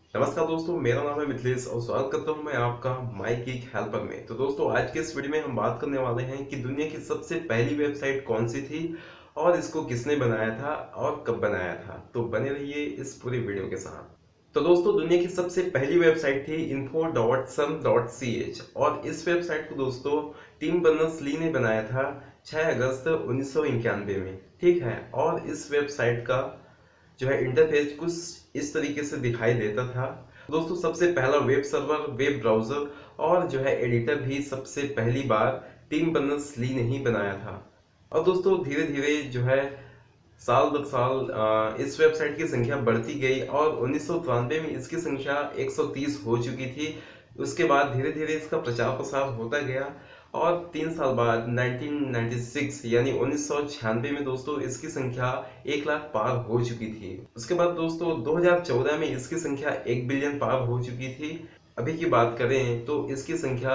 नमस्कार दोस्तों, मेरा नाम है मिथिलेश और स्वागत करता हूं मैं आपका माई गीक हेल्पर में। तो दोस्तों, आज के इस वीडियो में हम बात करने वाले हैं कि दुनिया की सबसे पहली वेबसाइट कौन सी थी और इसको किसने बनाया था और कब बनाया था। तो बने रहिए इस पूरी वीडियो के साथ। तो दोस्तों, दुनिया की सबसे पहली वेबसाइट थी info.sun.ch और इस वेबसाइट को दोस्तों टिम बर्नर्स-ली ने बनाया था 6 अगस्त 1991 में। ठीक है, और इस वेबसाइट का जो है इंटरफेस कुछ इस तरीके से दिखाई देता था। दोस्तों, सबसे पहला वेब सर्वर, वेब ब्राउजर और जो है एडिटर भी सबसे पहली बार टिम बर्नर्स-ली ने ही बनाया था। और दोस्तों, धीरे धीरे जो है साल दर साल इस वेबसाइट की संख्या बढ़ती गई और 1993 में इसकी संख्या 130 हो चुकी थी। उसके बाद धीरे धीरे इसका प्रचार प्रसार होता गया और 3 साल बाद 1996 यानी 1996 में दोस्तों इसकी संख्या 1 लाख पार हो चुकी थी। उसके बाद दोस्तों 2014 में इसकी संख्या 1 बिलियन पार हो चुकी थी। अभी की बात करें तो इसकी संख्या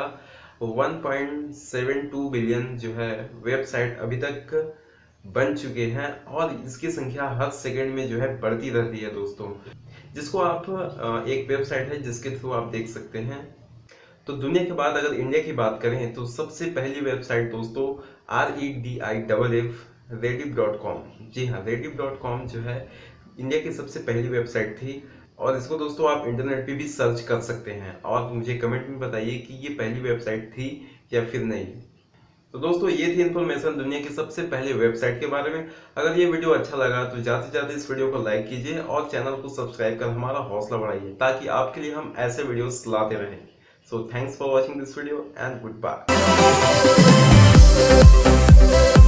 1.72 बिलियन जो है वेबसाइट अभी तक बन चुके हैं और इसकी संख्या हर सेकंड में जो है बढ़ती रहती है दोस्तों, जिसको आप एक वेबसाइट है जिसके थ्रू आप देख सकते हैं। तो दुनिया के बाद अगर इंडिया की बात करें तो सबसे पहली वेबसाइट दोस्तों REDIFF जी हाँ, rediff.com जो है इंडिया की सबसे पहली वेबसाइट थी और इसको दोस्तों आप इंटरनेट पे भी सर्च कर सकते हैं और मुझे कमेंट में बताइए कि ये पहली वेबसाइट थी या फिर नहीं। तो दोस्तों, ये थी इन्फॉर्मेशन दुनिया की सबसे पहले वेबसाइट के बारे में। अगर ये वीडियो अच्छा लगा तो ज़्यादा से ज़्यादा इस वीडियो को लाइक कीजिए और चैनल को सब्सक्राइब कर हमारा हौसला बढ़ाइए ताकि आपके लिए हम ऐसे वीडियोस लाते रहें। So thanks for watching this video and good bye.